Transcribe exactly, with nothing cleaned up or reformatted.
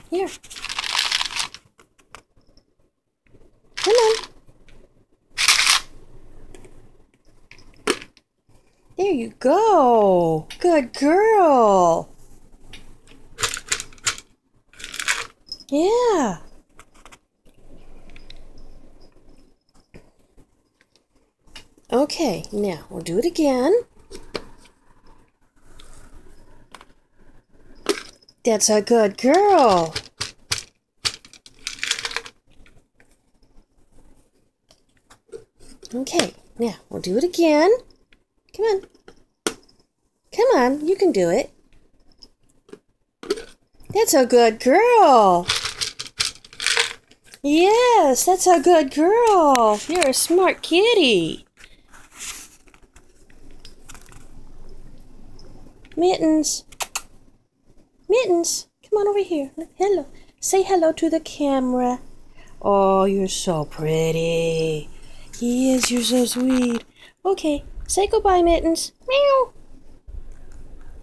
Here. Come on. There you go. Good girl. Yeah. Okay, now we'll do it again. That's a good girl. Okay, now we'll do it again. Come on. Come on, you can do it. That's a good girl. Yes, that's a good girl. You're a smart kitty. Mittens. Mittens, come on over here. Hello. Say hello to the camera. Oh, you're so pretty. Yes, you're so sweet. Okay, say goodbye, Mittens. Meow.